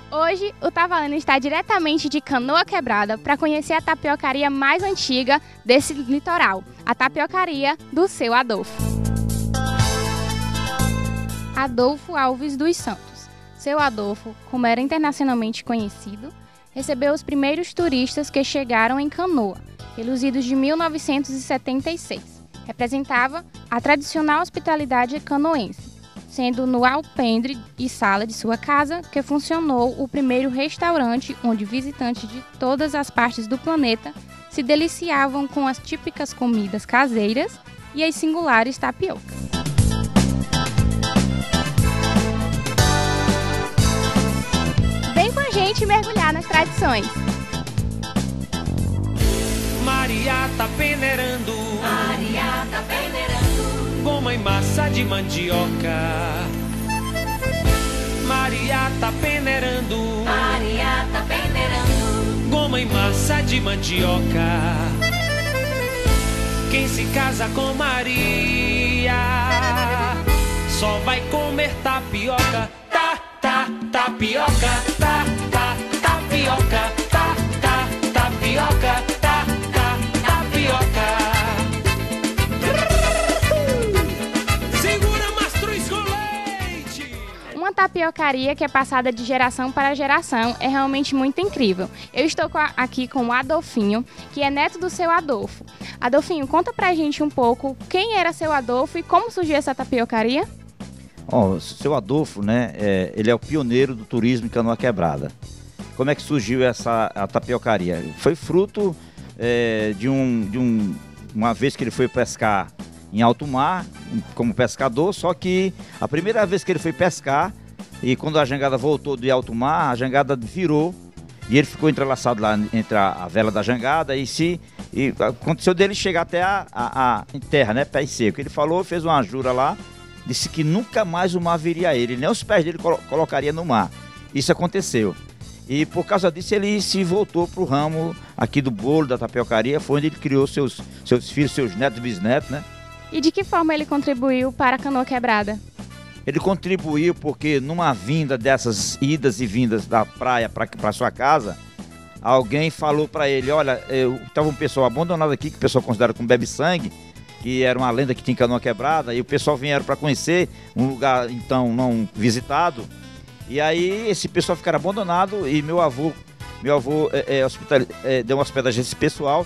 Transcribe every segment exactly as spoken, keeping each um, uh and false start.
Hoje, o Tá Valendo está diretamente de Canoa Quebrada para conhecer a tapiocaria mais antiga desse litoral, a tapiocaria do Seu Adolfo. Adolfo Alves dos Santos. Seu Adolfo, como era internacionalmente conhecido, recebeu os primeiros turistas que chegaram em Canoa, pelos idos de mil novecentos e setenta e seis. Representava a tradicional hospitalidade canoense, sendo no alpendre e sala de sua casa que funcionou o primeiro restaurante onde visitantes de todas as partes do planeta se deliciavam com as típicas comidas caseiras e as singulares tapiocas. Vem com a gente mergulhar nas tradições. Maria tá peneirando, Maria tá peneirando, goma e massa de mandioca. Maria tá peneirando, Maria tá peneirando, goma e massa de mandioca. Quem se casa com Maria só vai comer tapioca. Tá, tá, tapioca, tá, tá, tapioca, tá, tá, tapioca, tá, tá, tapioca. Segura, mastruz com leite! Uma tapiocaria que é passada de geração para geração é realmente muito incrível. Eu estou com a- aqui com o Adolfinho, que é neto do Seu Adolfo. Adolfinho, conta pra gente um pouco quem era Seu Adolfo e como surgiu essa tapiocaria? Ó, o Seu Adolfo, né, é, ele é o pioneiro do turismo em Canoa Quebrada. Como é que surgiu essa a tapiocaria? Foi fruto é, de, um, de um, uma vez que ele foi pescar em alto mar, como pescador, só que a primeira vez que ele foi pescar, e quando a jangada voltou de alto mar, a jangada virou, e ele ficou entrelaçado lá entre a, a vela da jangada, e se e aconteceu dele chegar até a, a, a em terra, né, pé seco. Ele falou, fez uma jura lá, disse que nunca mais o mar viria a ele, nem os pés dele colo- colocaria no mar. Isso aconteceu. E por causa disso ele se voltou para o ramo aqui do bolo, da tapiocaria, foi onde ele criou seus, seus filhos, seus netos, bisnetos, né? E de que forma ele contribuiu para a Canoa Quebrada? Ele contribuiu porque numa vinda dessas idas e vindas da praia para sua casa, alguém falou para ele, olha, estava um pessoal abandonado aqui, que o pessoal considera como bebe-sangue, que era uma lenda que tinha em Canoa Quebrada, e o pessoal vieram para conhecer um lugar então não visitado, e aí esse pessoal ficaram abandonado e meu avô, meu avô é, é, hospital, é, deu uma hospedagem a esse pessoal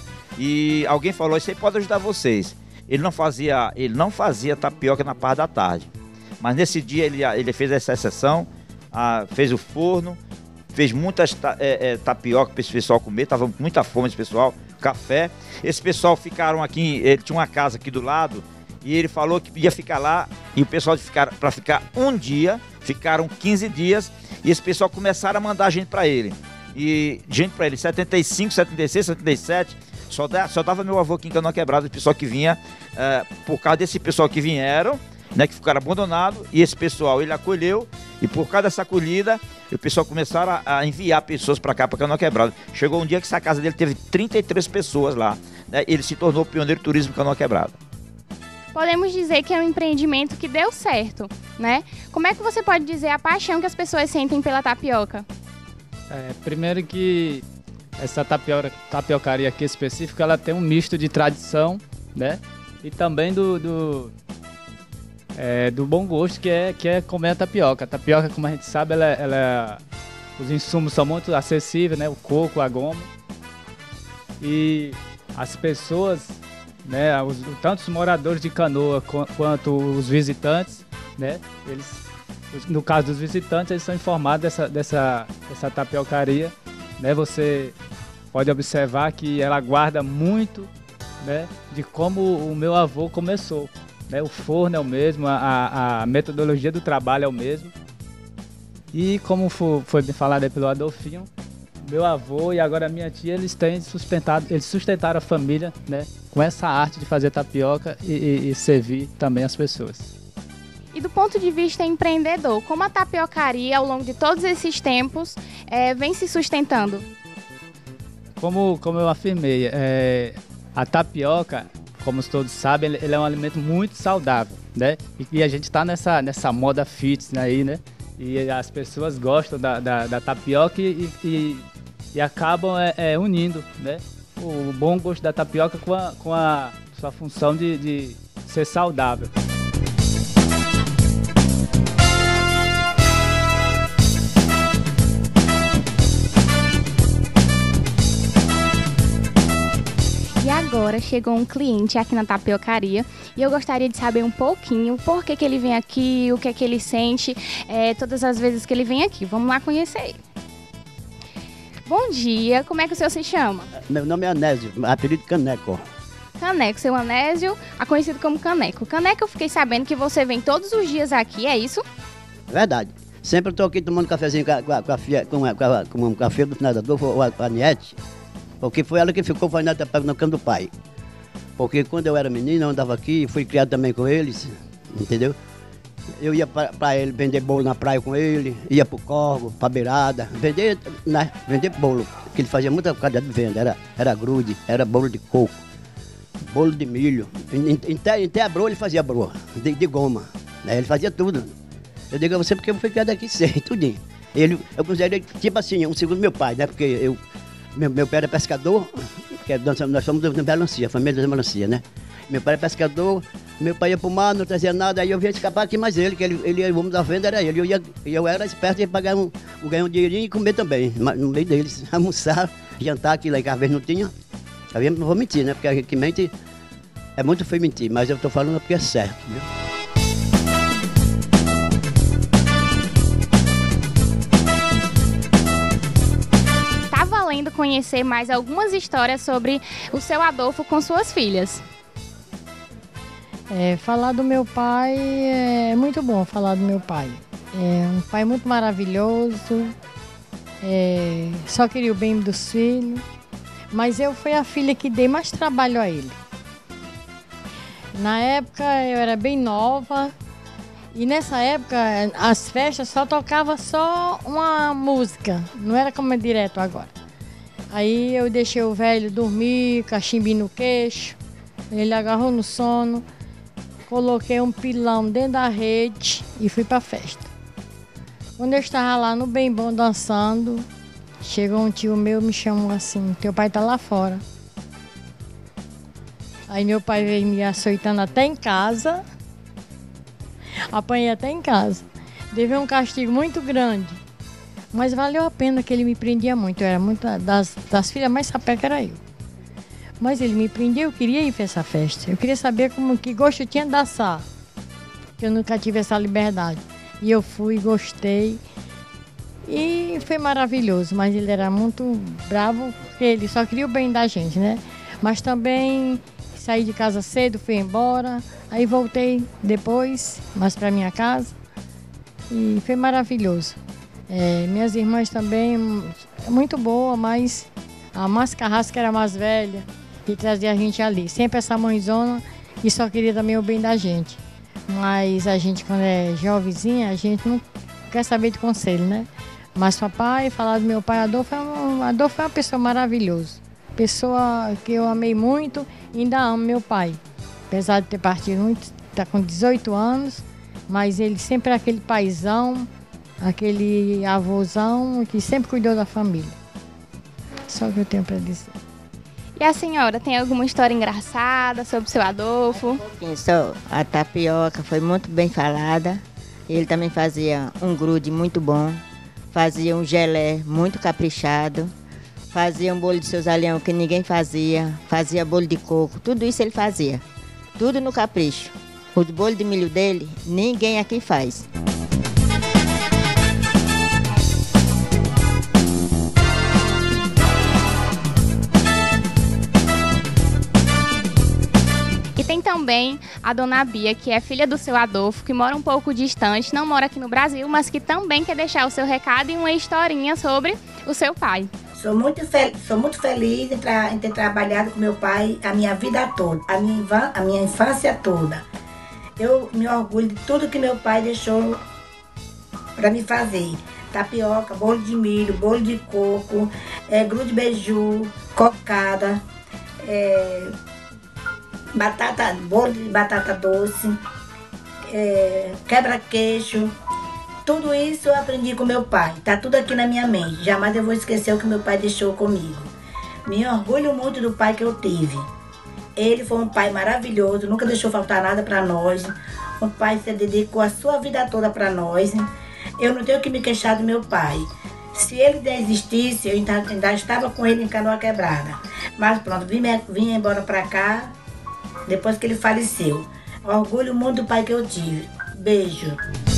e alguém falou, isso aí pode ajudar vocês. Ele não fazia, ele não fazia tapioca na parte da tarde, mas nesse dia ele, ele fez essa exceção, ah, fez o forno, fez muitas ta, é, é, tapioca para esse pessoal comer, tava com muita fome esse pessoal, café. Esse pessoal ficaram aqui, ele tinha uma casa aqui do lado e ele falou que podia ficar lá e o pessoal para ficar um dia, ficaram quinze dias e esse pessoal começaram a mandar gente para ele. E gente para ele, setenta e cinco, setenta e seis, setenta e sete, só, da, só dava meu avô aqui em Canoa Quebrada, o pessoal que vinha, é, por causa desse pessoal que vieram, né, que ficaram abandonados, e esse pessoal ele acolheu, e por causa dessa acolhida, o pessoal começaram a, a enviar pessoas para cá, para Canoa Quebrada. Chegou um dia que essa casa dele teve trinta e três pessoas lá, né, ele se tornou o pioneiro do turismo em Canoa Quebrada. Podemos dizer que é um empreendimento que deu certo, né? Como é que você pode dizer a paixão que as pessoas sentem pela tapioca? É, primeiro que essa tapioca, tapiocaria aqui específica, ela tem um misto de tradição, né? E também do, do, é, do bom gosto que é, que é comer a tapioca. A tapioca, como a gente sabe, ela, ela, os insumos são muito acessíveis, né? O coco, a goma. E as pessoas, né? Os, tanto os moradores de Canoa qu- quanto os visitantes, né? Eles, no caso dos visitantes, eles são informados dessa, dessa, dessa tapiocaria, né? Você pode observar que ela guarda muito, né, de como o meu avô começou, né? O forno é o mesmo, a, a metodologia do trabalho é o mesmo. E como foi, foi me falado aí pelo Adolfinho, meu avô e agora a minha tia, eles têm sustentado, eles sustentaram a família, né, com essa arte de fazer tapioca e, e, e servir também as pessoas. E do ponto de vista empreendedor, como a tapiocaria, ao longo de todos esses tempos, é, vem se sustentando? Como, como eu afirmei, é, a tapioca, como todos sabem, ele, ele é um alimento muito saudável, né? E, e a gente está nessa, nessa moda fitness aí, né? E as pessoas gostam da, da, da tapioca e, e, e acabam é, é, unindo, né, o bom gosto da tapioca com a, com a sua função de, de ser saudável. E agora chegou um cliente aqui na tapiocaria e eu gostaria de saber um pouquinho por que que ele vem aqui, o que é que ele sente é, todas as vezes que ele vem aqui. Vamos lá conhecer ele. Bom dia, como é que o senhor se chama? Meu nome é Anésio, apelido Caneco. Caneco, seu Anésio, conhecido como Caneco. Caneco, eu fiquei sabendo que você vem todos os dias aqui, é isso? Verdade. Sempre estou aqui tomando cafezinho com a, com a, com a, filha- com a, com a, com a, com a filha do finalizador, ou a, a Niete. Porque foi ela que ficou fazendo tapioca no canto do pai. Porque quando eu era menino, eu andava aqui, fui criado também com eles, entendeu? Eu ia para ele vender bolo na praia com ele, ia pro Corvo, pra beirada, vender, né, vender bolo, que ele fazia muita quantidade de venda, era, era grude, era bolo de coco, bolo de milho, até, até a broa ele fazia broa, de, de goma, né? Ele fazia tudo. Eu digo a você porque eu fui criado aqui sei, tudinho. Ele, eu considero ele tipo assim, um segundo meu pai, né? Porque eu... Meu, meu pai era pescador, que é, nós, nós somos da melancia, a família da melancia, né? Meu pai era pescador, meu pai ia pro mar, não trazia nada, aí eu vinha escapar aqui mais ele, que ele, ele o homem da venda era ele. Eu, ia, eu era esperto de pagar um, ganhar um dinheirinho e comer também, no meio deles, almoçar, jantar, que lá em casa às vezes não tinha. Eu não vou mentir, né? Porque a gente que mente é muito feio mentir, mas eu tô falando porque é certo, viu? Conhecer mais algumas histórias sobre o seu Adolfo com suas filhas. É, falar do meu pai é muito bom falar do meu pai. É um pai muito maravilhoso, é, só queria o bem dos filhos, mas eu fui a filha que dei mais trabalho a ele. Na época eu era bem nova e nessa época as festas só tocava só uma música, não era como é direto agora. Aí eu deixei o velho dormir, cachimbinho no queixo, ele agarrou no sono, coloquei um pilão dentro da rede e fui pra festa. Quando eu estava lá no bem bom dançando, chegou um tio meu e me chamou assim, teu pai tá lá fora. Aí meu pai veio me açoitando até em casa, apanhei até em casa. Deve um castigo muito grande. Mas valeu a pena que ele me prendia muito. Eu era muito das, das filhas mais sapeca era eu. Mas ele me prendia, eu queria ir para essa festa. Eu queria saber como que gosto eu tinha de dançar. Que eu nunca tive essa liberdade. E eu fui, gostei. E foi maravilhoso. Mas ele era muito bravo, porque ele só queria o bem da gente, né? Mas também saí de casa cedo, fui embora. Aí voltei depois, mais para minha casa. E foi maravilhoso. É, minhas irmãs também, é muito boa, mas a mais carrasca era a mais velha, que trazia a gente ali. Sempre essa mãezona e só queria também o bem da gente. Mas a gente, quando é jovenzinha, a gente não quer saber de conselho, né? Mas papai, falar do meu pai, Adolfo, é um, Adolfo é uma pessoa maravilhosa. Pessoa que eu amei muito e ainda amo meu pai. Apesar de ter partido muito, está com dezoito anos, mas ele sempre é aquele paizão, aquele avôzão que sempre cuidou da família. Só o que eu tenho para dizer. E a senhora, tem alguma história engraçada sobre o seu Adolfo? Só a tapioca foi muito bem falada. Ele também fazia um grude muito bom, fazia um gelé muito caprichado, fazia um bolo de seus alhão que ninguém fazia, fazia bolo de coco, tudo isso ele fazia. Tudo no capricho. Os bolos de milho dele, ninguém aqui faz. Tem também a dona Bia, que é filha do seu Adolfo, que mora um pouco distante, não mora aqui no Brasil, mas que também quer deixar o seu recado e uma historinha sobre o seu pai. Sou muito, fel sou muito feliz em, em ter trabalhado com meu pai a minha vida toda, a minha, a minha infância toda. Eu me orgulho de tudo que meu pai deixou para me fazer. Tapioca, bolo de milho, bolo de coco, é, grude beiju, cocada, é, batata, bolo de batata doce, é, quebra-queixo, Tudo isso eu aprendi com meu pai. Tá tudo aqui na minha mente. Jamais eu vou esquecer o que meu pai deixou comigo. Me orgulho muito do pai que eu tive. Ele foi um pai maravilhoso, nunca deixou faltar nada para nós. Um pai que se dedicou a sua vida toda para nós. Eu não tenho que me queixar do meu pai. Se ele ainda existisse, eu ainda, ainda estava com ele em Canoa Quebrada. Mas pronto, vim, vim embora para cá depois que ele faleceu. Orgulho muito do pai que eu tive. Beijo.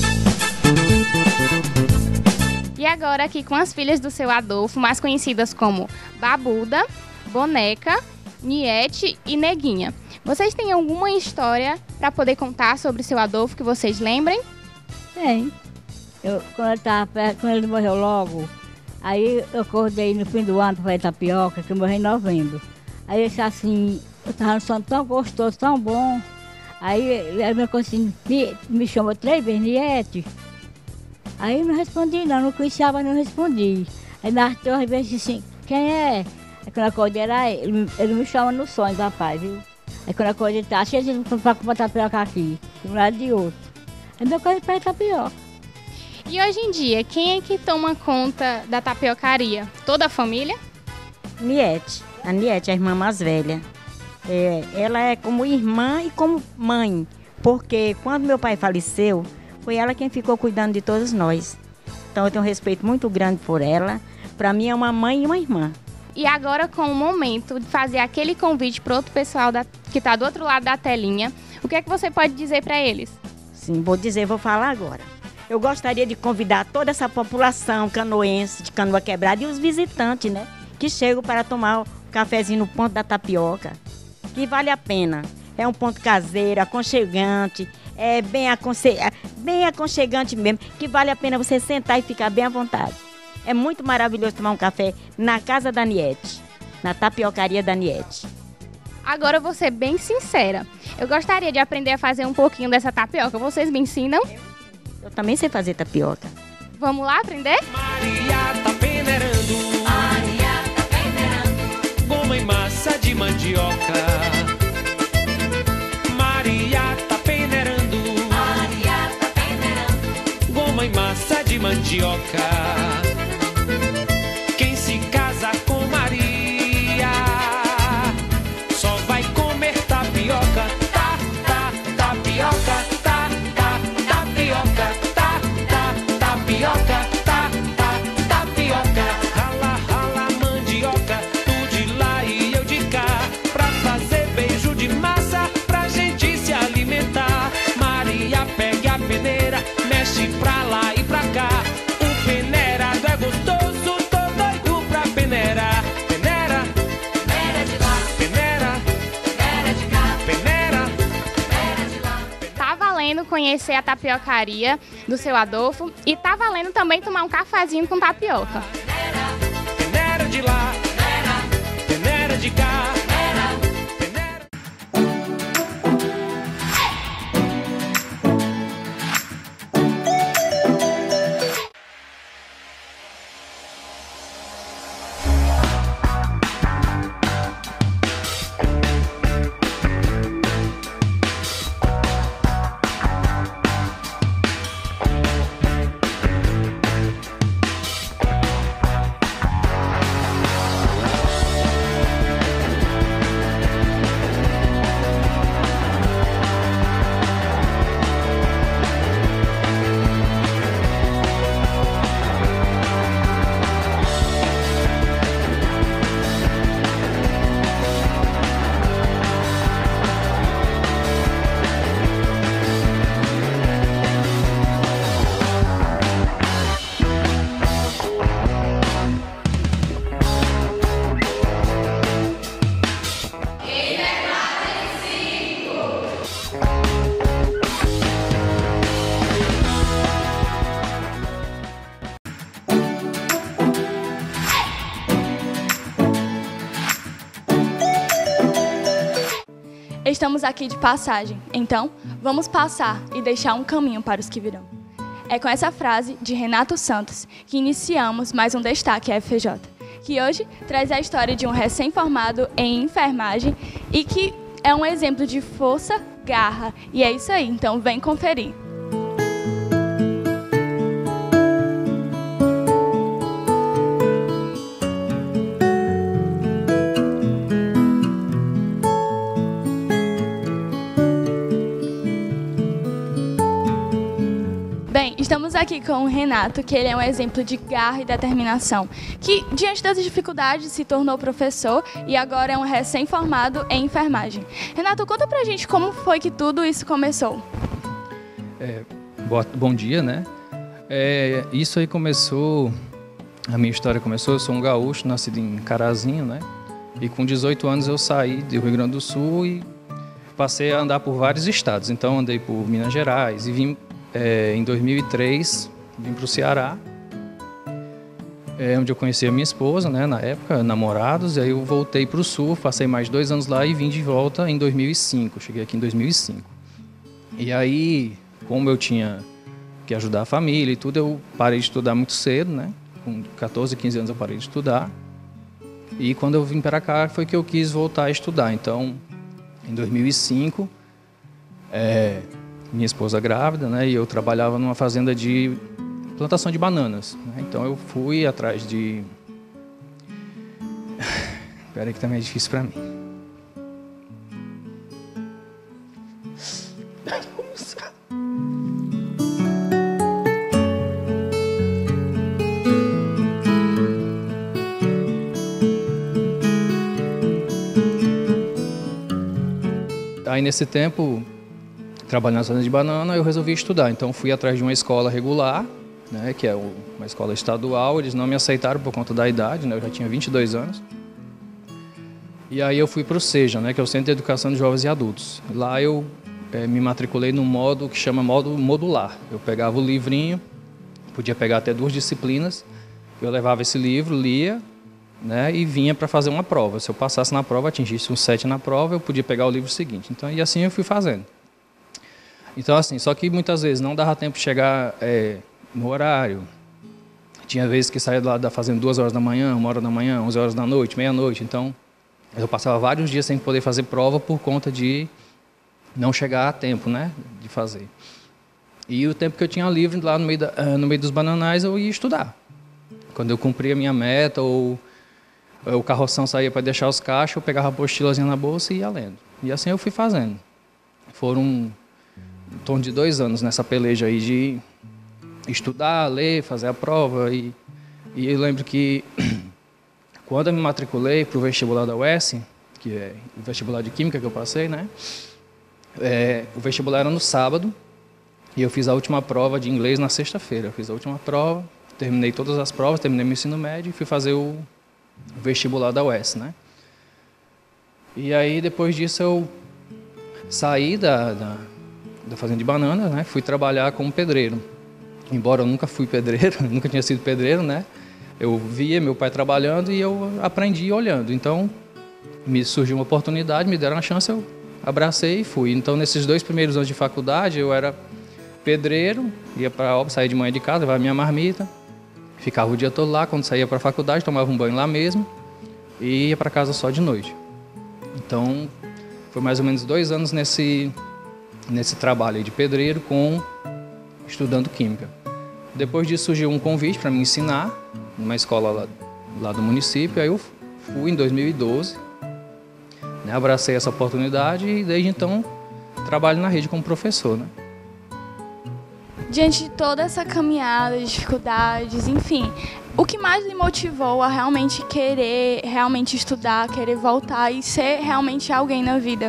E agora aqui com as filhas do seu Adolfo, mais conhecidas como Babuda, Boneca, Niete e Neguinha. Vocês têm alguma história para poder contar sobre o seu Adolfo que vocês lembrem? Tem. Eu, quando, ele tava, quando ele morreu logo, aí eu acordei no fim do ano para fazer tapioca, que eu morri em novembro. Aí eu disse assim, eu estava no sono tão gostoso, tão bom. Aí ele me, assim, me, me chamou três vezes, Niete. Aí eu não respondi não, não conhecia, mas não respondi. Aí na torre veio assim, quem é? Aí quando eu acordei era ele, ele me chama no sonho, rapaz, viu? Aí quando eu acordei, tá cheio de para comprar tapioca aqui, de um lado de outro. Aí meu pai pede tapioca. E hoje em dia, quem é que toma conta da tapiocaria? Toda a família? Niete. A Niete é a irmã mais velha. É, ela é como irmã e como mãe, porque quando meu pai faleceu, foi ela quem ficou cuidando de todos nós. Então eu tenho um respeito muito grande por ela. Para mim é uma mãe e uma irmã. E agora com o momento de fazer aquele convite para outro pessoal da, que está do outro lado da telinha, o que é que você pode dizer para eles? Sim, vou dizer, vou falar agora. Eu gostaria de convidar toda essa população canoense de Canoa Quebrada e os visitantes, né, que chegam para tomar o cafezinho no ponto da tapioca, que vale a pena. É um ponto caseiro, aconchegante, é bem, aconse... bem aconchegante mesmo, que vale a pena você sentar e ficar bem à vontade. É muito maravilhoso tomar um café na casa da Niete, na tapiocaria da Niete. Agora eu vou ser bem sincera. Eu gostaria de aprender a fazer um pouquinho dessa tapioca. Vocês me ensinam? Eu também sei fazer tapioca. Vamos lá aprender? Maria tá peneirando, Maria tá peneirando, goma e massa de mandioca. Maria tá peneirando, Maria tá peneirando, goma e massa de mandioca. Quem se casa com Maria só vai comer tapioca. Tá, tá, tapioca, tá, tá, tapioca, tá, tá, tapioca, tá, tá, tapioca. Rala, rala mandioca, tu de lá e eu de cá, pra fazer beijo de massa, pra gente se alimentar. Maria pega a peneira, mexe pra lá e pra cá. O peneirado é gostoso, tô doido pra peneirar. Peneira, peneira de lá, peneira, peneira de cá, peneira. peneira de lá. Tá valendo conhecer a tapiocaria do seu Adolfo e tá valendo também tomar um cafezinho com tapioca. Peneira de lá, peneira de cá. Estamos aqui de passagem, então vamos passar e deixar um caminho para os que virão. É com essa frase de Renato Santos que iniciamos mais um Destaque F F J, que hoje traz a história de um recém-formado em enfermagem e que é um exemplo de força, garra. E é isso aí, então vem conferir. Estamos aqui com o Renato, que ele é um exemplo de garra e determinação, que diante das dificuldades se tornou professor e agora é um recém-formado em enfermagem. Renato, conta pra gente como foi que tudo isso começou. É, boa, bom dia, né? É, isso aí começou, a minha história começou, eu sou um gaúcho, nascido em Carazinho, né? E com dezoito anos eu saí do Rio Grande do Sul e passei a andar por vários estados. Então andei por Minas Gerais e vim é, em dois mil e três, vim para o Ceará, é, onde eu conheci a minha esposa, né? Na época, namorados. E aí eu voltei para o Sul, passei mais dois anos lá e vim de volta em dois mil e cinco. Cheguei aqui em dois mil e cinco. E aí, como eu tinha que ajudar a família e tudo, eu parei de estudar muito cedo, né? Com catorze, quinze anos eu parei de estudar. E quando eu vim para cá foi que eu quis voltar a estudar. Então, em dois mil e cinco, é, minha esposa grávida, né? E eu trabalhava numa fazenda de plantação de bananas, né? Então eu fui atrás de... Espera aí que também é difícil para mim. Aí nesse tempo, trabalhando na fazenda de banana, eu resolvi estudar. Então fui atrás de uma escola regular, né, que é uma escola estadual. Eles não me aceitaram por conta da idade, né, eu já tinha vinte e dois anos. E aí eu fui para o SEJA, né, que é o Centro de Educação de Jovens e Adultos. Lá eu é, me matriculei num modo que chama modo modular. Eu pegava o livrinho, podia pegar até duas disciplinas, eu levava esse livro, lia, né, e vinha para fazer uma prova. Se eu passasse na prova, atingisse um sete na prova, eu podia pegar o livro seguinte. Então, e assim eu fui fazendo. Então, assim, só que muitas vezes não dava tempo de chegar é, no horário. Tinha vezes que saía lá da fazenda duas horas da manhã, uma hora da manhã, onze horas da noite, meia-noite. Então, eu passava vários dias sem poder fazer prova por conta de não chegar a tempo, né, de fazer. E o tempo que eu tinha livre lá no meio, da, no meio dos bananais, eu ia estudar. Quando eu cumpria a minha meta ou o carroção saía para deixar os cachos, eu pegava a apostilazinha na bolsa e ia lendo. E assim eu fui fazendo. Foram em torno de dois anos nessa peleja aí de estudar, ler, fazer a prova. E, e eu lembro que quando eu me matriculei para o vestibular da U E S, que é o vestibular de Química que eu passei, né? É, o vestibular era no sábado e eu fiz a última prova de inglês na sexta-feira. Eu fiz a última prova, terminei todas as provas, terminei meu ensino médio e fui fazer o vestibular da U E S, né? E aí, depois disso, eu saí da, da, da fazenda de banana, né? Fui trabalhar como pedreiro. Embora eu nunca fui pedreiro, nunca tinha sido pedreiro, né? Eu via meu pai trabalhando e eu aprendi olhando. Então, me surgiu uma oportunidade, me deram uma chance, eu abracei e fui. Então, nesses dois primeiros anos de faculdade, eu era pedreiro, ia para a obra, saía de manhã de casa, levava minha marmita, ficava o dia todo lá. Quando saía para a faculdade, tomava um banho lá mesmo e ia para casa só de noite. Então, foi mais ou menos dois anos nesse, nesse trabalho aí de pedreiro, com, estudando Química. Depois disso surgiu um convite para me ensinar numa escola lá, lá do município. Aí eu fui em dois mil e doze, né, abracei essa oportunidade e desde então trabalho na rede como professor, né? Diante de toda essa caminhada, dificuldades, enfim, o que mais lhe motivou a realmente querer, realmente estudar, querer voltar e ser realmente alguém na vida?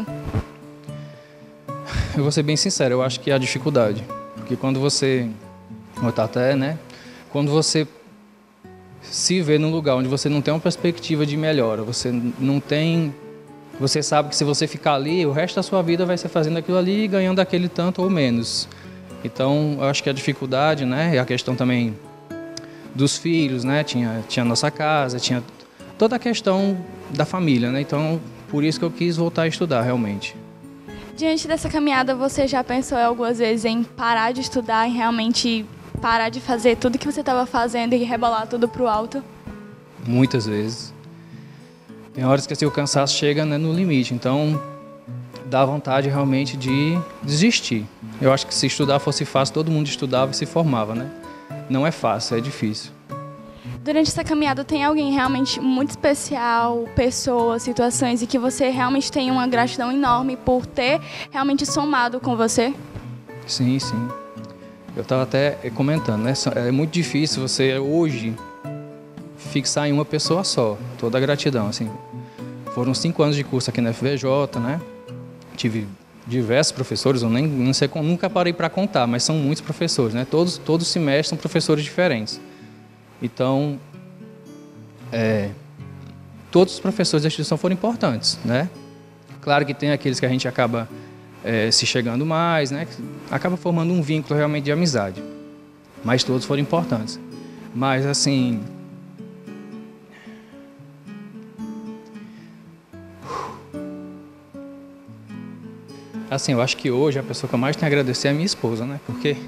Eu vou ser bem sincero, eu acho que é a dificuldade. Porque quando você, até, né, quando você se vê num lugar onde você não tem uma perspectiva de melhora, você não tem, você sabe que se você ficar ali, o resto da sua vida vai ser fazendo aquilo ali e ganhando aquele tanto ou menos. Então, eu acho que a dificuldade, né, e a questão também dos filhos, né, tinha, tinha a nossa casa, tinha toda a questão da família, né, então, por isso que eu quis voltar a estudar, realmente. Diante dessa caminhada, você já pensou algumas vezes em parar de estudar, em realmente parar de fazer tudo que você estava fazendo e rebolar tudo pro alto? Muitas vezes. Tem horas que assim, o cansaço chega, né, no limite, então dá vontade realmente de desistir. Eu acho que se estudar fosse fácil, todo mundo estudava e se formava, né? Não é fácil, é difícil. Durante essa caminhada tem alguém realmente muito especial, pessoas, situações, e que você realmente tem uma gratidão enorme por ter realmente somado com você? Sim, sim. eu estava até comentando, né? É muito difícil você hoje fixar em uma pessoa só, toda a gratidão, assim. Foram cinco anos de curso aqui na F V J, né? Tive diversos professores, eu nem não sei, nunca parei para contar, mas são muitos professores, né? Todos, todos os semestres são professores diferentes. Então, é, todos os professores da instituição foram importantes, né? Claro que tem aqueles que a gente acaba é, se chegando mais, né? Acaba formando um vínculo realmente de amizade. Mas todos foram importantes. Mas, assim... Assim, eu acho que hoje a pessoa que eu mais tenho a agradecer é a minha esposa, né? Porque...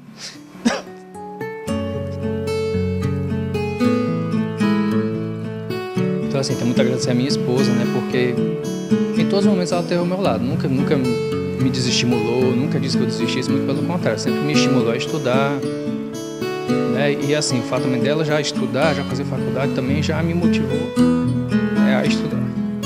Então, assim, tenho muito a agradecer a minha esposa, né? Porque em todos os momentos ela esteve ao meu lado. Nunca, nunca me desestimulou, nunca disse que eu desistisse, muito pelo contrário. Sempre me estimulou a estudar, né? E, assim, o fato também dela já estudar, já fazer faculdade, também já me motivou, né, a estudar.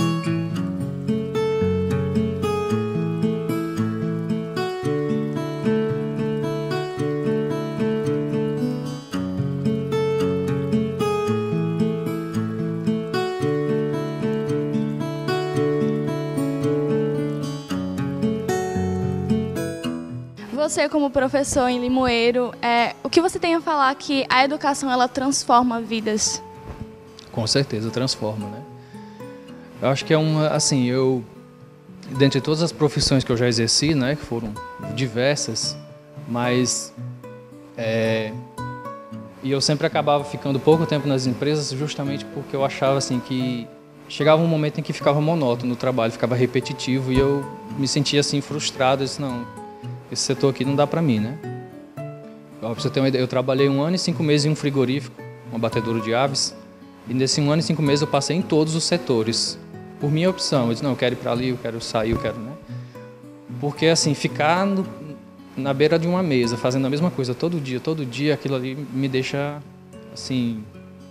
Você, como professor em Limoeiro, é, o que você tem a falar que a educação ela transforma vidas? Com certeza transforma, né? Eu acho que é uma, assim, eu, dentre todas as profissões que eu já exerci, né, que foram diversas, mas é, e eu sempre acabava ficando pouco tempo nas empresas justamente porque eu achava assim que chegava um momento em que ficava monótono o trabalho, ficava repetitivo e eu me sentia assim frustrado, eu disse, não, esse setor aqui não dá para mim, né? Pra você ter uma ideia, eu trabalhei um ano e cinco meses em um frigorífico, um abatedouro de aves, e nesse um ano e cinco meses eu passei em todos os setores, por minha opção. Eu disse, não, eu quero ir para ali, eu quero sair, eu quero, né? Porque, assim, ficar no, na beira de uma mesa, fazendo a mesma coisa todo dia, todo dia, aquilo ali me deixa, assim,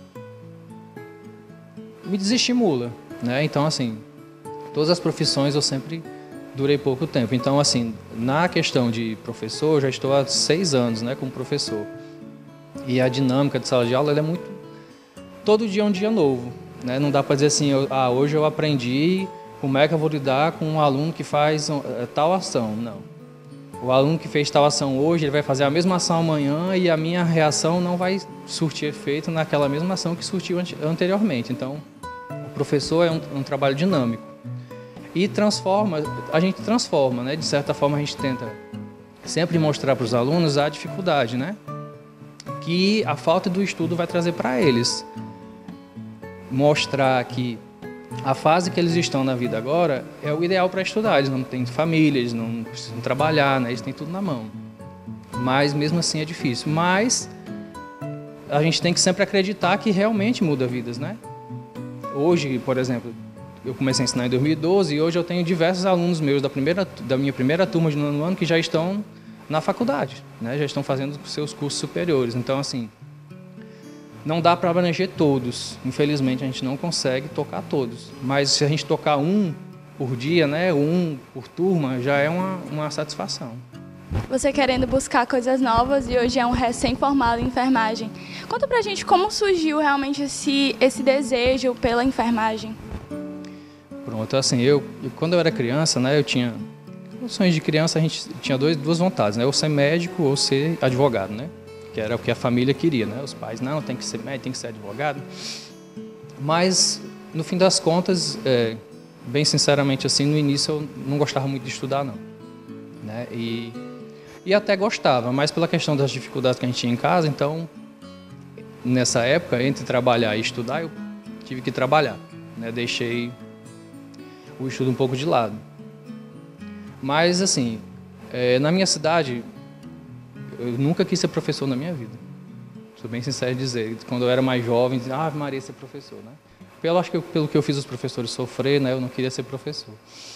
me desestimula, né? Então, assim, todas as profissões eu sempre durei pouco tempo. Então, assim, na questão de professor, eu já estou há seis anos, né, como professor. E a dinâmica de sala de aula, ela é muito... Todo dia é um dia novo, né? Não dá para dizer assim, eu, ah, hoje eu aprendi como é que eu vou lidar com um aluno que faz uh, tal ação. Não. O aluno que fez tal ação hoje, ele vai fazer a mesma ação amanhã e a minha reação não vai surtir efeito naquela mesma ação que surtiu anteriormente. Então, o professor é um, um trabalho dinâmico. E transforma, a gente transforma, né? De certa forma a gente tenta sempre mostrar para os alunos a dificuldade, né? Que a falta do estudo vai trazer para eles. Mostrar que a fase que eles estão na vida agora é o ideal para estudar. Eles não têm família, eles não precisam trabalhar, né? Eles têm tudo na mão. Mas mesmo assim é difícil. Mas a gente tem que sempre acreditar que realmente muda vidas, né? Hoje, por exemplo, eu comecei a ensinar em dois mil e doze e hoje eu tenho diversos alunos meus da, primeira, da minha primeira turma de nono ano que já estão na faculdade, né? Já estão fazendo seus cursos superiores. Então, assim, não dá para abranger todos. Infelizmente, a gente não consegue tocar todos. Mas se a gente tocar um por dia, né, um por turma, já é uma, uma satisfação. Você querendo buscar coisas novas e hoje é um recém-formado em enfermagem. Conta pra gente como surgiu realmente esse, esse desejo pela enfermagem. Pronto, assim, eu, quando eu era criança, né, eu tinha, nos sonhos de criança a gente tinha dois, duas vontades, né, ou ser médico ou ser advogado, né, que era o que a família queria, né, os pais, não, tem que ser médico, tem que ser advogado, mas, no fim das contas, é, bem sinceramente, assim, no início eu não gostava muito de estudar, não, né, e, e até gostava, mas pela questão das dificuldades que a gente tinha em casa, então, nessa época, entre trabalhar e estudar, eu tive que trabalhar, né, deixei o estudo um pouco de lado. Mas, assim, é, na minha cidade, eu nunca quis ser professor na minha vida. Sou bem sincero em dizer. Quando eu era mais jovem, dizia, ah, Maria, ser professor, né? Pelo, acho que eu, pelo que eu fiz os professores sofrer, né, eu não queria ser professor.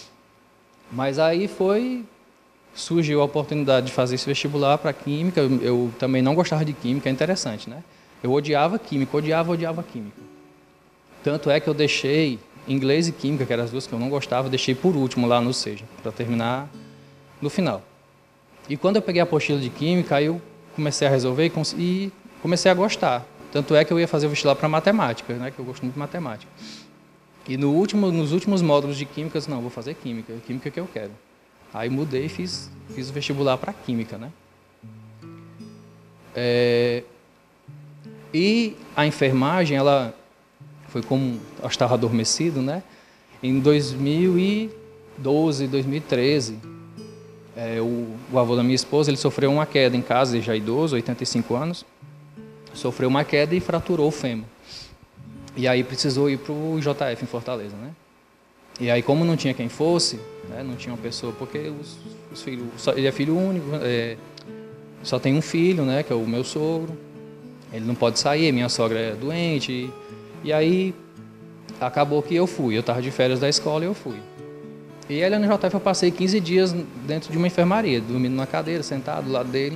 Mas aí foi... Surgiu a oportunidade de fazer esse vestibular para Química. Eu, eu também não gostava de Química, é interessante, né? Eu odiava Química, odiava, odiava Química. Tanto é que eu deixei... Inglês e Química, que eram as duas que eu não gostava, deixei por último lá no SEJA, para terminar no final. E quando eu peguei a apostila de Química, aí eu comecei a resolver e, cons- e comecei a gostar. Tanto é que eu ia fazer o vestibular para matemática, né, que eu gosto muito de matemática. E no último, nos últimos módulos de química, eu disse, não, vou fazer química, química que eu quero. Aí mudei e fiz, fiz o vestibular para química, né? É, e a enfermagem, ela foi como eu estava adormecido, né? Em dois mil e doze, dois mil e treze, é, o, o avô da minha esposa, ele sofreu uma queda em casa, ele já é idoso, oitenta e cinco anos, sofreu uma queda e fraturou o fêmur. E aí precisou ir para o J F em Fortaleza, né? E aí, como não tinha quem fosse, né, não tinha uma pessoa, porque os, os filhos, só, ele é filho único, é, só tem um filho, né, que é o meu sogro. Ele não pode sair, minha sogra é doente. E, e aí, acabou que eu fui. Eu estava de férias da escola e eu fui. E ali no J F eu passei quinze dias dentro de uma enfermaria, dormindo na cadeira, sentado do lado dele.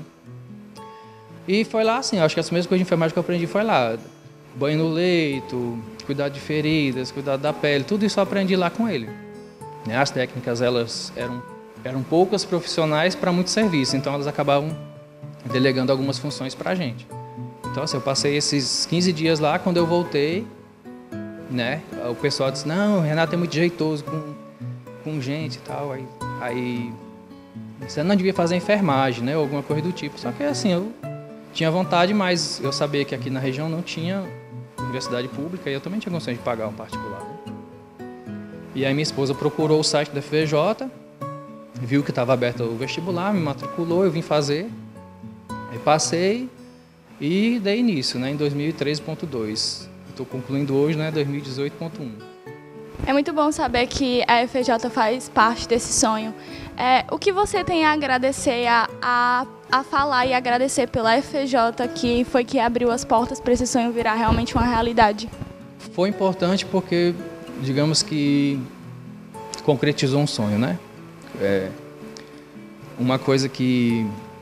E foi lá assim, acho que as mesmas coisas de enfermagem que eu aprendi foi lá. Banho no leito, cuidar de feridas, cuidar da pele, tudo isso eu aprendi lá com ele. As técnicas, elas eram, eram poucas profissionais para muito serviço, então elas acabavam delegando algumas funções para a gente. Então, assim, eu passei esses quinze dias lá, quando eu voltei, né, o pessoal disse, não, o Renato é muito jeitoso com, com gente e tal, aí, aí você não devia fazer enfermagem, né, ou alguma coisa do tipo. Só que, assim, eu tinha vontade, mas eu sabia que aqui na região não tinha universidade pública e eu também tinha condições de pagar um particular. Né? E aí minha esposa procurou o site da F V J, viu que estava aberto o vestibular, me matriculou, eu vim fazer, aí passei e dei início, né, em dois mil e treze ponto dois. Estou concluindo hoje, né, dois mil e dezoito ponto um. É muito bom saber que a F V J faz parte desse sonho. É, o que você tem a agradecer, a, a, a falar e agradecer pela F V J, que foi que abriu as portas para esse sonho virar realmente uma realidade? Foi importante porque, digamos que, concretizou um sonho, né? É, uma coisa que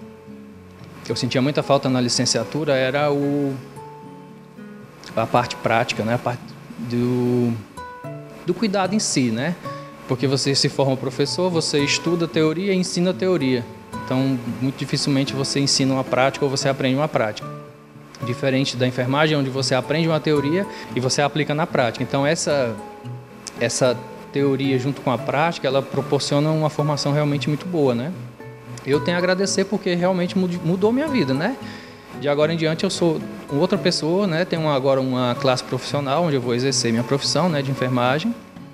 eu sentia muita falta na licenciatura era o, a parte prática, né? A parte do, do cuidado em si, né? Porque você se forma professor, você estuda teoria e ensina teoria. Então, muito dificilmente você ensina uma prática ou você aprende uma prática. Diferente da enfermagem, onde você aprende uma teoria e você aplica na prática. Então, essa, essa teoria junto com a prática, ela proporciona uma formação realmente muito boa, né? Eu tenho a agradecer porque realmente mudou minha vida, né? De agora em diante eu sou outra pessoa, né? Tenho agora uma classe profissional onde eu vou exercer minha profissão, né, de enfermagem.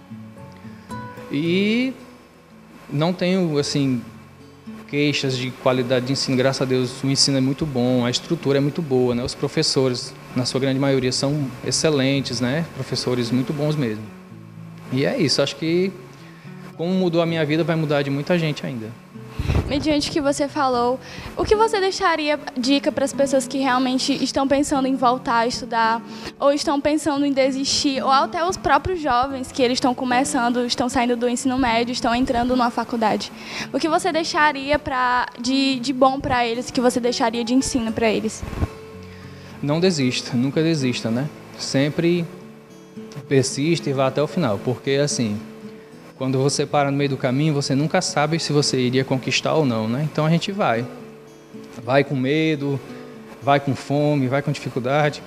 E não tenho, assim, queixas de qualidade de ensino. Graças a Deus, o ensino é muito bom, a estrutura é muito boa, né? Os professores, na sua grande maioria, são excelentes, né? Professores muito bons mesmo. E é isso, acho que como mudou a minha vida, vai mudar de muita gente ainda. Mediante o que você falou, o que você deixaria dica para as pessoas que realmente estão pensando em voltar a estudar, ou estão pensando em desistir, ou até os próprios jovens que eles estão começando, estão saindo do ensino médio, estão entrando numa faculdade? O que você deixaria pra, de, de bom para eles, o que você deixaria de ensino para eles? Não desista, nunca desista, né? Sempre persista e vá até o final, porque assim, quando você para no meio do caminho, você nunca sabe se você iria conquistar ou não, né? Então a gente vai. Vai com medo, vai com fome, vai com dificuldade.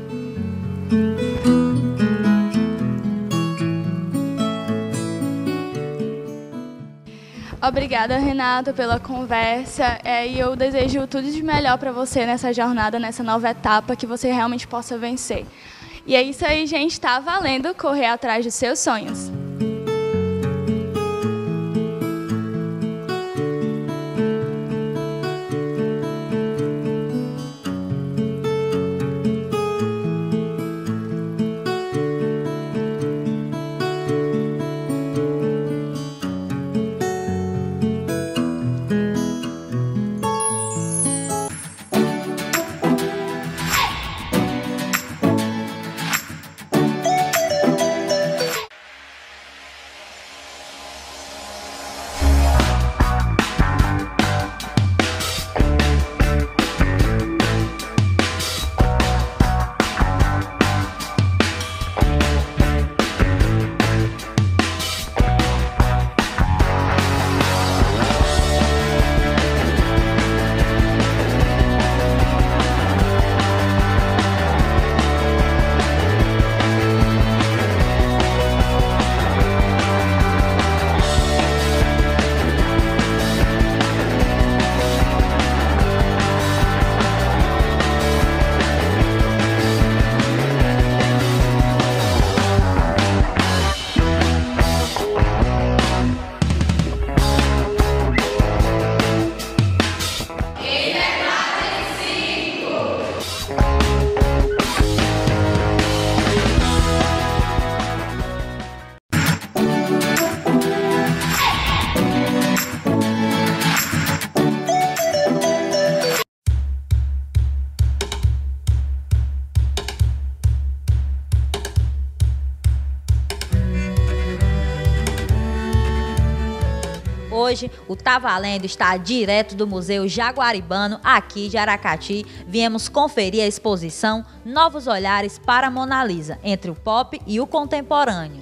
Obrigada, Renato, pela conversa. É, e eu desejo tudo de melhor para você nessa jornada, nessa nova etapa, que você realmente possa vencer. E é isso aí, gente. Tá valendo correr atrás dos seus sonhos. hoje o Tá Valendo está direto do Museu Jaguaribano, aqui de Aracati. Viemos conferir a exposição Novos Olhares para a Mona Lisa, entre o pop e o contemporâneo.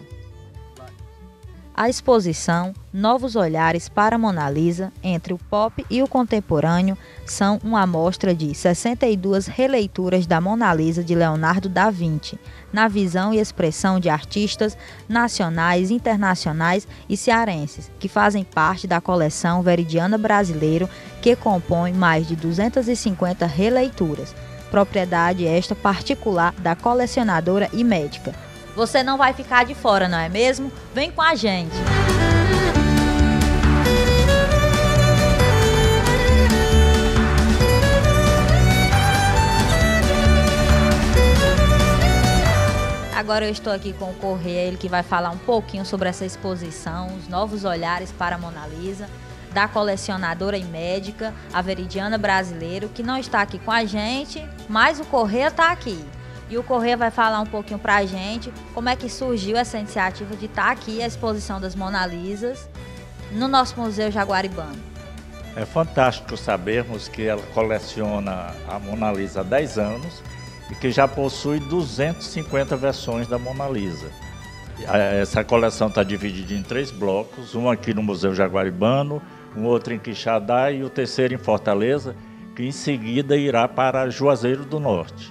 A exposição Novos Olhares para a Mona Lisa, entre o pop e o contemporâneo, são uma amostra de sessenta e duas releituras da Mona Lisa de Leonardo da Vinci, na visão e expressão de artistas nacionais, internacionais e cearenses, que fazem parte da coleção Veridiana Brasileiro, que compõe mais de duzentas e cinquenta releituras, propriedade esta particular da colecionadora e médica. Você não vai ficar de fora, não é mesmo? Vem com a gente! Agora eu estou aqui com o Corrêa, ele que vai falar um pouquinho sobre essa exposição, os novos olhares para a Mona Lisa, da colecionadora e médica, a Veridiana Brasileiro, que não está aqui com a gente, mas o Corrêa está aqui. E o Corrêa vai falar um pouquinho para a gente como é que surgiu essa iniciativa de estar aqui, a exposição das Mona Lisas, no nosso Museu Jaguaribano. É fantástico sabermos que ela coleciona a Mona Lisa há dez anos e que já possui duzentas e cinquenta versões da Mona Lisa. Essa coleção está dividida em três blocos, um aqui no Museu Jaguaribano, um outro em Quixadá e o terceiro em Fortaleza, que em seguida irá para Juazeiro do Norte.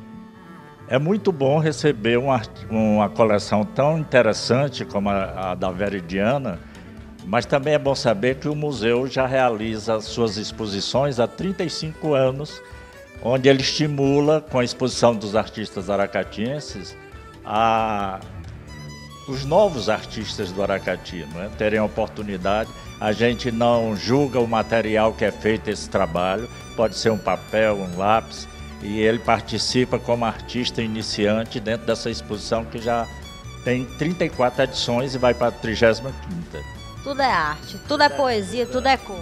É muito bom receber uma, uma coleção tão interessante como a, a da Veridiana, mas também é bom saber que o museu já realiza suas exposições há trinta e cinco anos, onde ele estimula, com a exposição dos artistas aracatienses, a, os novos artistas do Aracati, não é? Terem a oportunidade. A gente não julga o material que é feito esse trabalho, pode ser um papel, um lápis, e ele participa como artista iniciante dentro dessa exposição que já tem trinta e quatro edições e vai para a trigésima quinta. Tudo é arte, tudo é poesia, tudo é cor.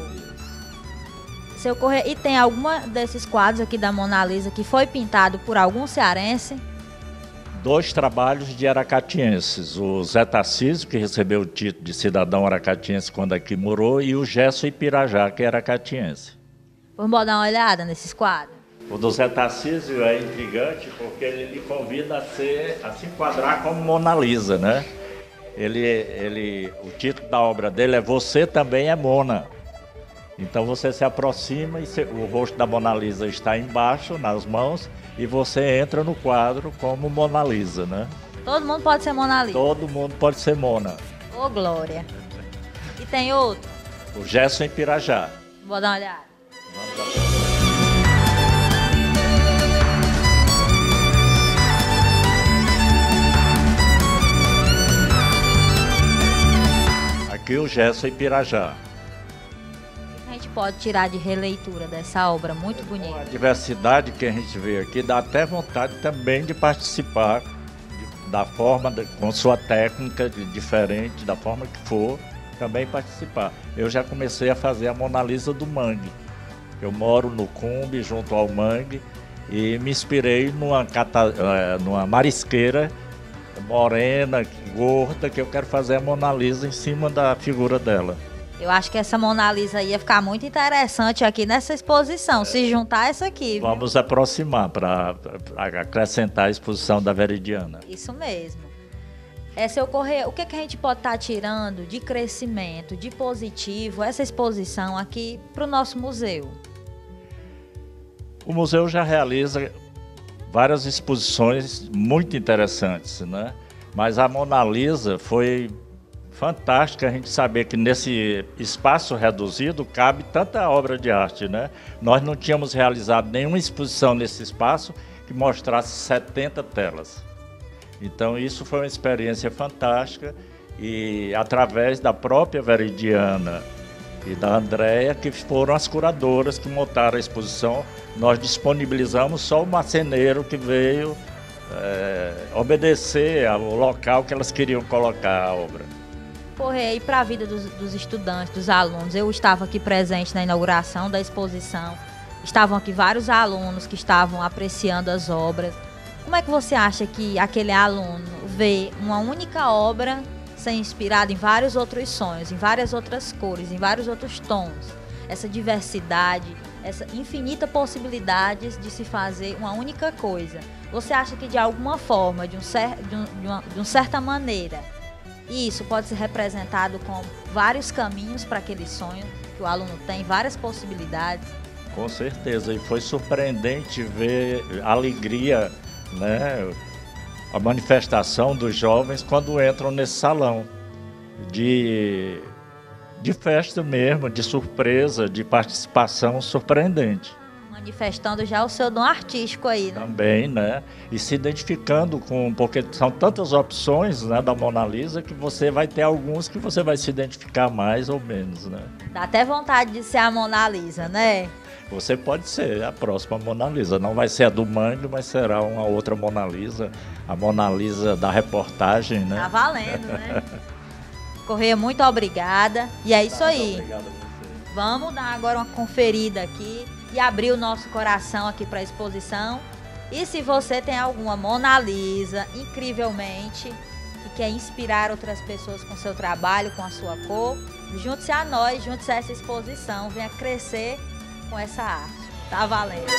Seu Corrêa, e tem alguma desses quadros aqui da Mona Lisa que foi pintado por algum cearense? Dois trabalhos de aracatienses, o Zé Tarcísio, que recebeu o título de cidadão aracatiense quando aqui morou, e o Gerson Ipirajá, que é aracatiense. Vamos dar uma olhada nesses quadros? O do Zé Tarcísio é intrigante porque ele lhe convida a, ser, a se enquadrar como Mona Lisa, né? Ele, ele, o título da obra dele é Você Também é Mona. Então você se aproxima e se, o rosto da Mona Lisa está embaixo, nas mãos, e você entra no quadro como Mona Lisa, né? Todo mundo pode ser Mona Lisa? Todo mundo pode ser Mona. Ô, glória! E tem outro? O Gerson Ipirajá. Vou dar uma olhada. Vamos lá. Aqui o Gerson Ipirajá. O que a gente pode tirar de releitura dessa obra muito bonita? A diversidade que a gente vê aqui dá até vontade também de participar de, da forma, de, com sua técnica de, diferente, da forma que for, também participar. Eu já comecei a fazer a Mona Lisa do Mangue. Eu moro no Cumbe, junto ao Mangue, e me inspirei numa, cata, numa marisqueira morena, gorda, que eu quero fazer a Mona Lisa em cima da figura dela. Eu acho que essa Mona Lisa ia ficar muito interessante aqui nessa exposição, é. se juntar essa aqui. Vamos viu? aproximar para acrescentar a exposição da Veridiana. Isso mesmo. É, seu Corrêa, o que, que a gente pode estar tirando de crescimento, de positivo, essa exposição aqui para o nosso museu? O museu já realiza várias exposições muito interessantes, né? Mas a Mona Lisa foi fantástica a gente saber que nesse espaço reduzido cabe tanta obra de arte, né? Nós não tínhamos realizado nenhuma exposição nesse espaço que mostrasse setenta telas. Então isso foi uma experiência fantástica e através da própria Veridiana e da Andréia, que foram as curadoras que montaram a exposição, nós disponibilizamos só o marceneiro que veio é, obedecer ao local que elas queriam colocar a obra. Corrêa, e para a vida dos, dos estudantes, dos alunos, eu estava aqui presente na inauguração da exposição, estavam aqui vários alunos que estavam apreciando as obras. Como é que você acha que aquele aluno vê uma única obra ser inspirado em vários outros sonhos, em várias outras cores, em vários outros tons. Essa diversidade, essa infinita possibilidades de se fazer uma única coisa. Você acha que de alguma forma, de, um cer de, um, de, uma, de uma certa maneira, isso pode ser representado com vários caminhos para aquele sonho que o aluno tem, várias possibilidades? Com certeza, e foi surpreendente ver a alegria, né, a manifestação dos jovens quando entram nesse salão de, de festa mesmo, de surpresa, de participação surpreendente. Manifestando já o seu dom artístico aí, né? Também, né? E se identificando com, porque são tantas opções, né, da Mona Lisa, que você vai ter alguns que você vai se identificar mais ou menos, né? Dá até vontade de ser a Mona Lisa, né? Você pode ser a próxima Mona Lisa. Não vai ser a do Mangue, mas será uma outra Mona Lisa. A Mona Lisa da reportagem, né? Tá valendo, né? Correia, muito obrigada. E é isso aí. Obrigado a você. Vamos dar agora uma conferida aqui e abrir o nosso coração aqui para a exposição. E se você tem alguma Mona Lisa, incrivelmente, que quer inspirar outras pessoas com seu trabalho, com a sua cor, junte-se a nós, junte-se a essa exposição, venha crescer com essa arte. Tá valendo!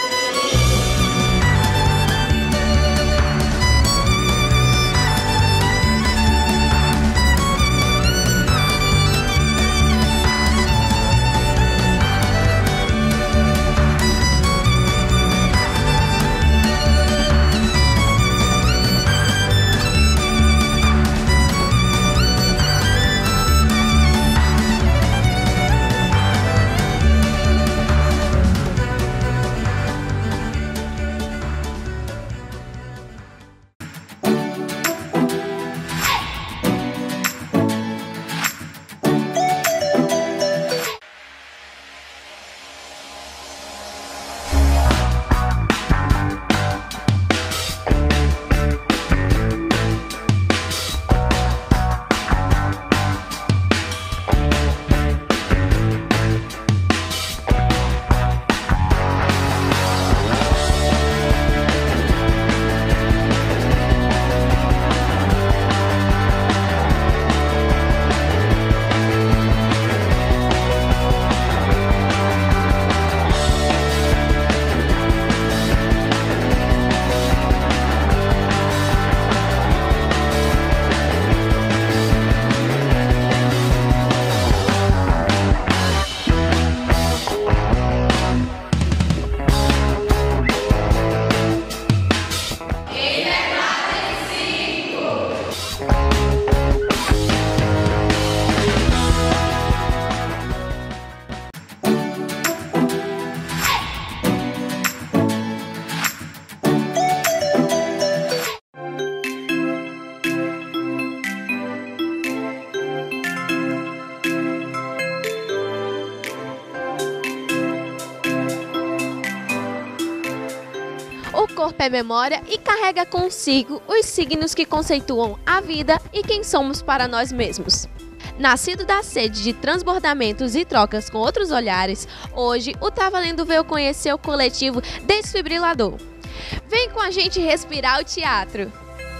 O corpo é memória e carrega consigo os signos que conceituam a vida e quem somos para nós mesmos. Nascido da sede de transbordamentos e trocas com outros olhares, hoje o Tá Valendo veio conhecer o coletivo Desfibrilador. Vem com a gente respirar o teatro!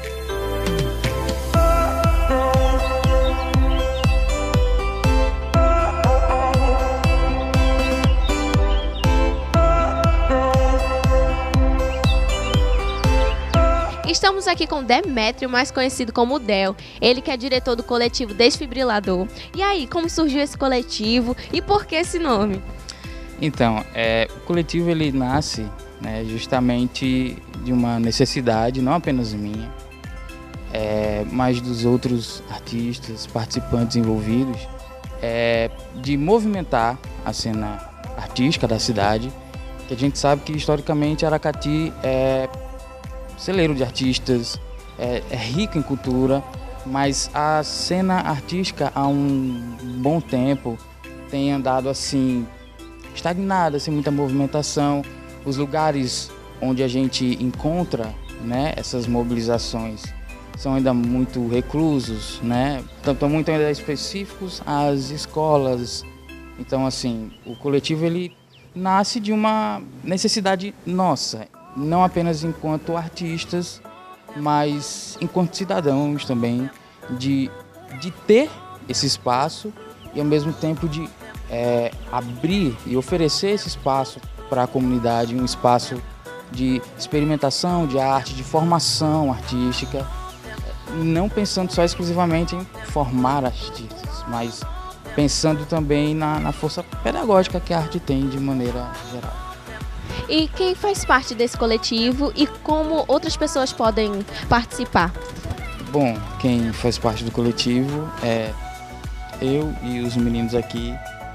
Estamos aqui com Demétrio, mais conhecido como Del, ele que é diretor do coletivo Desfibrilador. E aí, como surgiu esse coletivo e por que esse nome? Então, é, o coletivo ele nasce, né, justamente de uma necessidade, não apenas minha, é, mas dos outros artistas, participantes envolvidos, é, de movimentar a cena artística da cidade, que a gente sabe que historicamente Aracati é celeiro de artistas, é, é rica em cultura, mas a cena artística há um bom tempo tem andado assim, estagnada, sem muita movimentação. Os lugares onde a gente encontra, né, essas mobilizações são ainda muito reclusos, né, estão muito ainda específicos às escolas. Então, assim, o coletivo ele nasce de uma necessidade nossa, não apenas enquanto artistas, mas enquanto cidadãos também, de de ter esse espaço e ao mesmo tempo de é, abrir e oferecer esse espaço para a comunidade, um espaço de experimentação de arte, de formação artística, não pensando só exclusivamente em formar artistas, mas pensando também na, na força pedagógica que a arte tem de maneira geral. E quem faz parte desse coletivo e como outras pessoas podem participar? Bom, quem faz parte do coletivo é eu e os meninos aqui.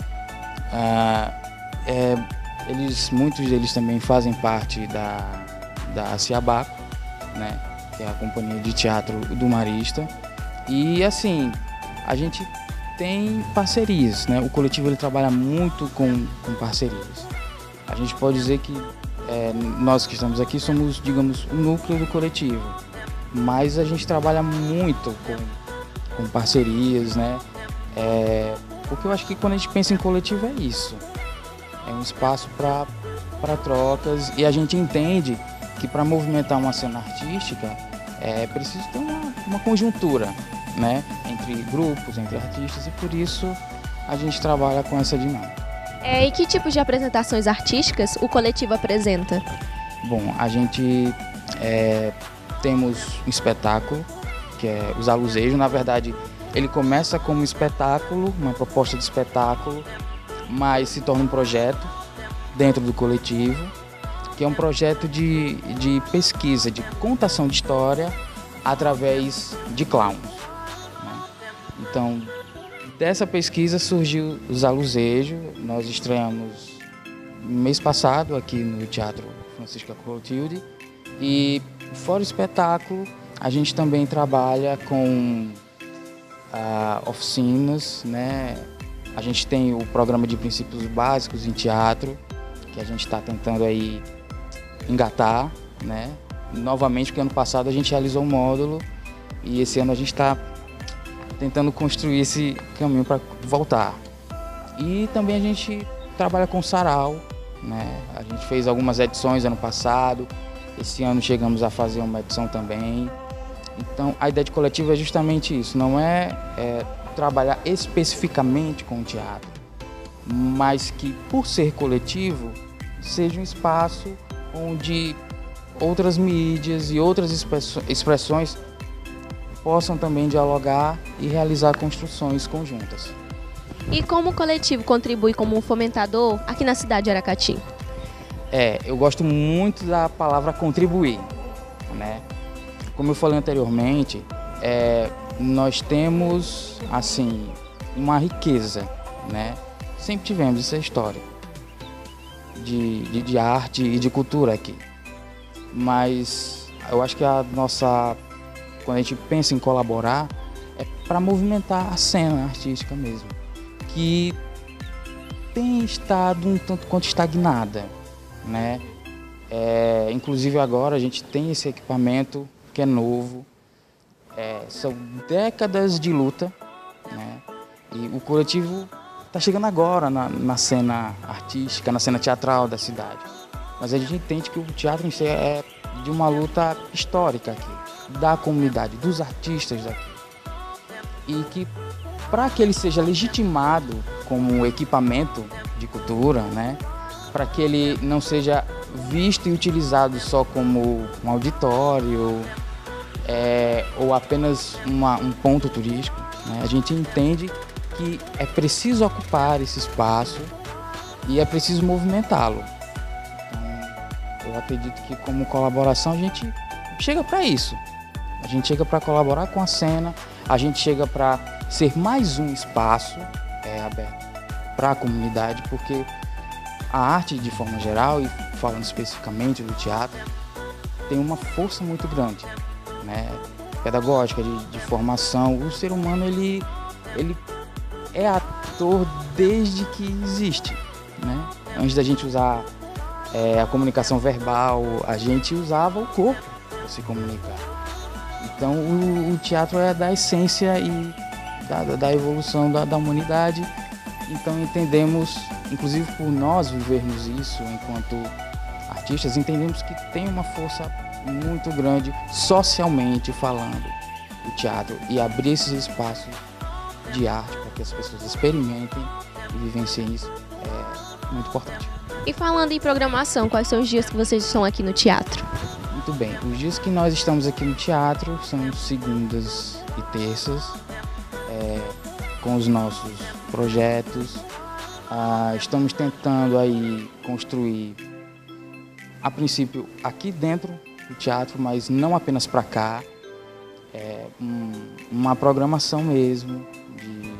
Ah, é, eles, muitos deles também fazem parte da, da Ciabaco, né, que é a companhia de teatro do Marista. E assim, a gente tem parcerias, né? O coletivo ele trabalha muito com, com parcerias. A gente pode dizer que é, nós que estamos aqui somos, digamos, o núcleo do coletivo, mas a gente trabalha muito com, com parcerias, né? É, porque eu acho que quando a gente pensa em coletivo é isso, é um espaço para trocas, e a gente entende que para movimentar uma cena artística é preciso ter uma, uma conjuntura, né? Entre grupos, entre artistas, e por isso a gente trabalha com essa dinâmica. É, e que tipo de apresentações artísticas o coletivo apresenta? Bom, a gente é, temos um espetáculo, que é Os Aluzejos. Na verdade, ele começa como um espetáculo, uma proposta de espetáculo, mas se torna um projeto dentro do coletivo, que é um projeto de, de pesquisa, de contação de história através de clowns, né? Então, dessa pesquisa surgiu Os Aluzejos. Nós estreamos mês passado aqui no Teatro Francisca Clotilde, e fora o espetáculo, a gente também trabalha com ah, oficinas, né? A gente tem o programa de princípios básicos em teatro, que a gente está tentando aí engatar, né? Novamente, porque ano passado a gente realizou um módulo e esse ano a gente está tentando construir esse caminho para voltar. E também a gente trabalha com sarau, né? A gente fez algumas edições ano passado, esse ano chegamos a fazer uma edição também. Então a ideia de coletivo é justamente isso, não é, é trabalhar especificamente com o teatro, mas que por ser coletivo seja um espaço onde outras mídias e outras expressões possam também dialogar e realizar construções conjuntas. E como o coletivo contribui como um fomentador aqui na cidade de Aracati? É, eu gosto muito da palavra contribuir, né? Como eu falei anteriormente, é, nós temos, assim, uma riqueza, né? Sempre tivemos essa história de, de, de arte e de cultura aqui. Mas eu acho que a nossa, quando a gente pensa em colaborar, é para movimentar a cena artística mesmo, que tem estado um tanto quanto estagnada, né? É, inclusive agora a gente tem esse equipamento que é novo, é, são décadas de luta, né? E o coletivo está chegando agora na, na cena artística, na cena teatral da cidade. Mas a gente entende que o teatro em si é de uma luta histórica aqui, da comunidade, dos artistas daqui. E que para que ele seja legitimado como equipamento de cultura, né? Para que ele não seja visto e utilizado só como um auditório é, ou apenas uma, um ponto turístico, né? A gente entende que é preciso ocupar esse espaço e é preciso movimentá-lo. Então, eu acredito que como colaboração a gente chega para isso. A gente chega para colaborar com a cena, a gente chega para ser mais um espaço é, aberto para a comunidade, porque a arte, de forma geral, e falando especificamente do teatro, tem uma força muito grande, né? Pedagógica, de, de formação. O ser humano ele, ele é ator desde que existe, né? Antes da gente usar é, a comunicação verbal, a gente usava o corpo para se comunicar. Então o, o teatro é da essência e da, da evolução da, da humanidade. Então entendemos, inclusive por nós vivermos isso enquanto artistas, entendemos que tem uma força muito grande socialmente falando. o teatro e abrir esses espaços de arte para que as pessoas experimentem e vivenciem isso é muito importante. E falando em programação, quais são os dias que vocês estão aqui no teatro? Muito bem, os dias que nós estamos aqui no teatro são segundas e terças, é, com os nossos projetos. Ah, estamos tentando aí construir, a princípio, aqui dentro do teatro, mas não apenas para cá, é, um, uma programação mesmo de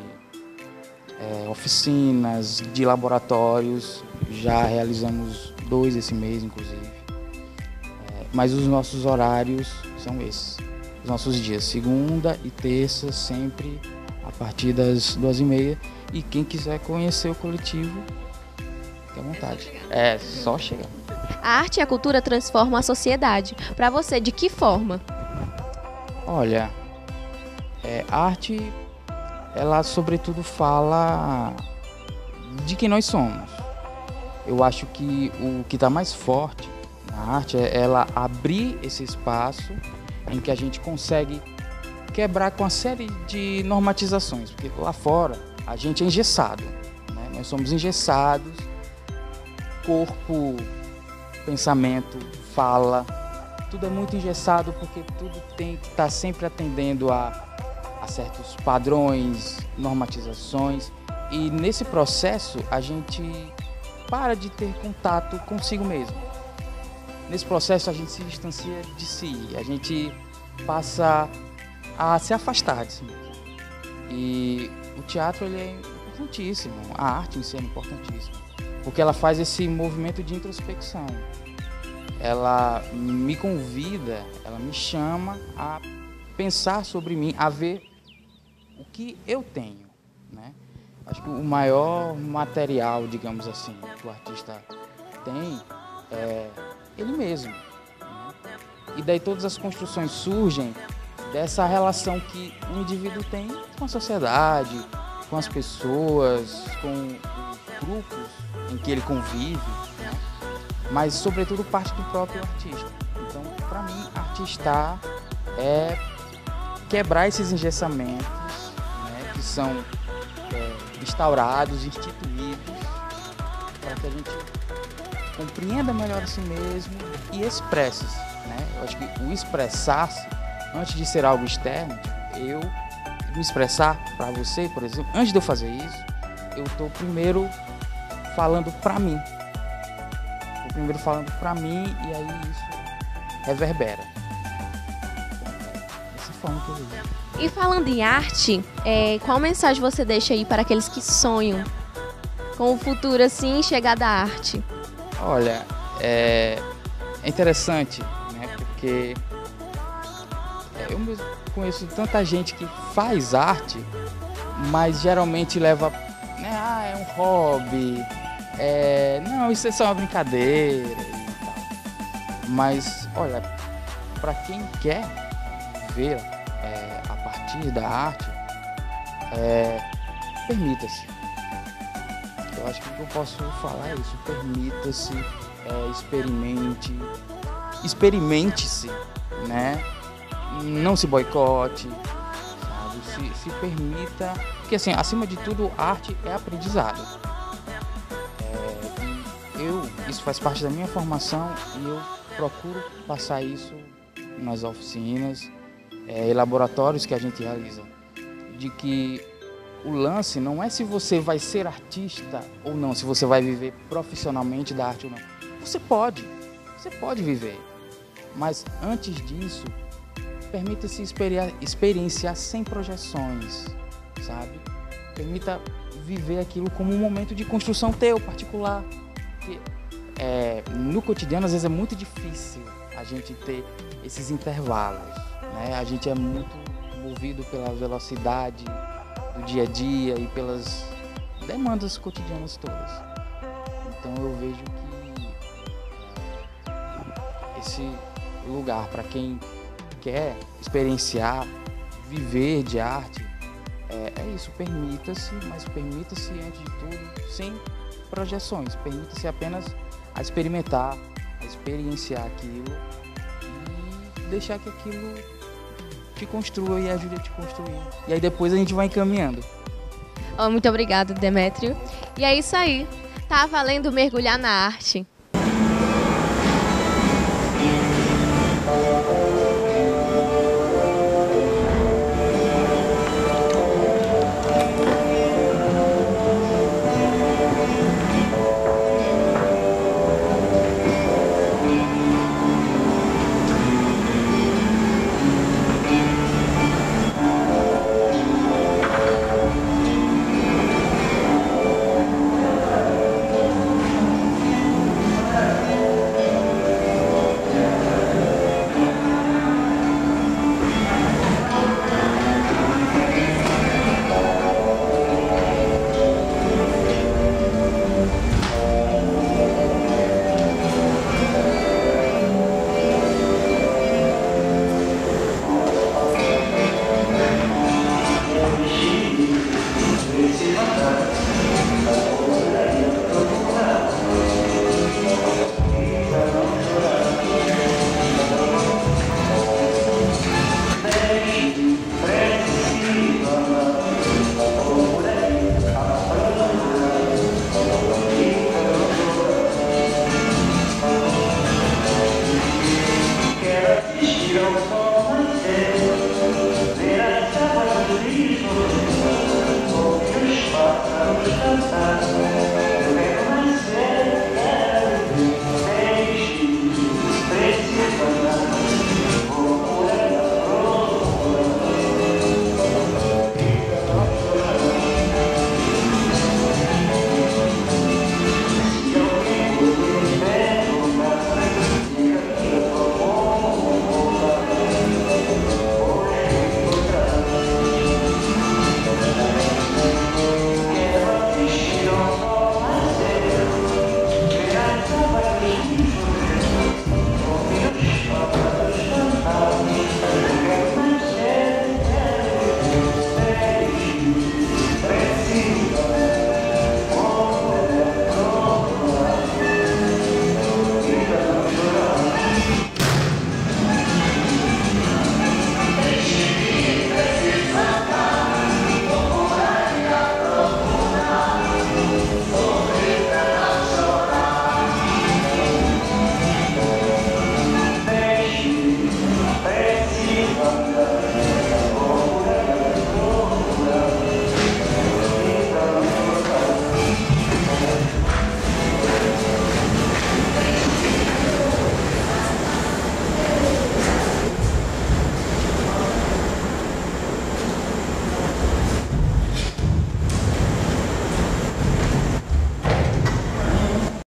é, oficinas, de laboratórios. Já realizamos dois esse mês, inclusive. É, mas os nossos horários são esses. Os nossos dias, segunda e terça, sempre a partir das duas e meia. E quem quiser conhecer o coletivo, fique à vontade. É só chegar. A arte e a cultura transformam a sociedade. Para você, de que forma? Olha, é, a arte, ela sobretudo fala de quem nós somos. Eu acho que o que está mais forte na arte é ela abrir esse espaço em que a gente consegue quebrar com uma série de normatizações, porque lá fora a gente é engessado, né? Nós somos engessados, corpo, pensamento, fala, tudo é muito engessado porque tudo tem que estar sempre atendendo a, a certos padrões, normatizações, e nesse processo a gente para de ter contato consigo mesmo. Nesse processo a gente se distancia de si, a gente passa a se afastar de si mesmo. E o teatro ele é importantíssimo, a arte em si é importantíssima, porque ela faz esse movimento de introspecção. Ela me convida, ela me chama a pensar sobre mim, a ver o que eu tenho, né? Acho que o maior material, digamos assim, que o artista tem é ele mesmo, né? E daí todas as construções surgem dessa relação que o indivíduo tem com a sociedade, com as pessoas, com os grupos em que ele convive, né? Mas sobretudo parte do próprio artista. Então, para mim, artistar é quebrar esses engessamentos, né, que são é, instaurados, instituídos, para que a gente compreenda melhor a si mesmo e expresse-se, né? Eu acho que o expressar-se, antes de ser algo externo, eu me expressar para você, por exemplo, antes de eu fazer isso, eu estou primeiro falando para mim. Estou primeiro falando para mim e aí isso reverbera. Dessa forma que eu vejo. E falando em arte, é, qual mensagem você deixa aí para aqueles que sonham com o futuro assim, chegar da arte? Olha, é, é interessante, né? Porque eu mesmo conheço tanta gente que faz arte, mas geralmente leva, né, ah, é um hobby, é, não, isso é só uma brincadeira e tal. Mas, olha, para quem quer ver é, a partir da arte, é, permita-se. Eu acho que o que eu posso falar é isso, permita-se, é, experimente, experimente-se, né? Não se boicote, sabe? Se, se permita, porque assim, acima de tudo, arte é aprendizado. É, e eu, isso faz parte da minha formação e eu procuro passar isso nas oficinas é, e laboratórios que a gente realiza, de que o lance não é se você vai ser artista ou não, se você vai viver profissionalmente da arte ou não. Você pode, você pode viver, mas antes disso, permita-se experienciar sem projeções, sabe? Permita viver aquilo como um momento de construção teu, particular. Porque, é, no cotidiano, às vezes, é muito difícil a gente ter esses intervalos, né? A gente é muito movido pela velocidade do dia a dia e pelas demandas cotidianas todas. Então, eu vejo que esse lugar, para quem quer experienciar, viver de arte, é, é isso, permita-se, mas permita-se antes de tudo, sem projeções, permita-se apenas a experimentar, a experienciar aquilo e deixar que aquilo te que construa e ajude a te construir. E aí depois a gente vai encaminhando. Oh, muito obrigada, Demétrio. E é isso aí. Tá valendo mergulhar na arte.